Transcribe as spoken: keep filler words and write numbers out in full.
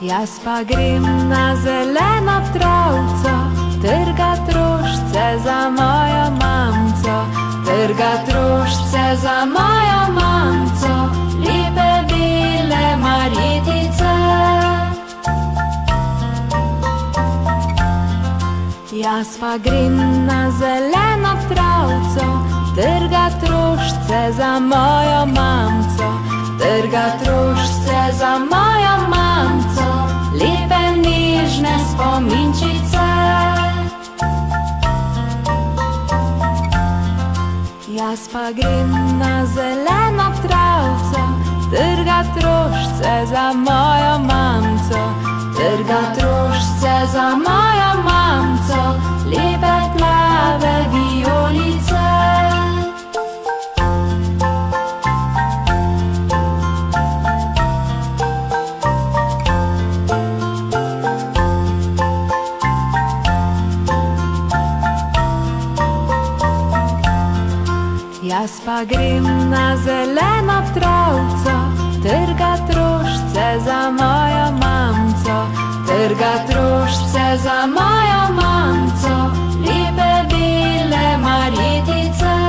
Jaz pa grem na zeleno travco, trgat rožice za mojo mamco, trgat rožice za mojo mamco, lepe bele marjetice. Jaz pa grem na zeleno travco, trgat rožice za mojo mamco, trgat rožice za mojo mamco, lepe nežne spominčice. Jaz pa grem na zeleno travco, trgat rožice za mojo mamco, trgat rožice za mojo mamco, lepe plave vijolice. Jaz pa grem na zeleno travco, trgat rožice za mojo mamco, trgat rožice za mojo mamco, lepe bele marjetice.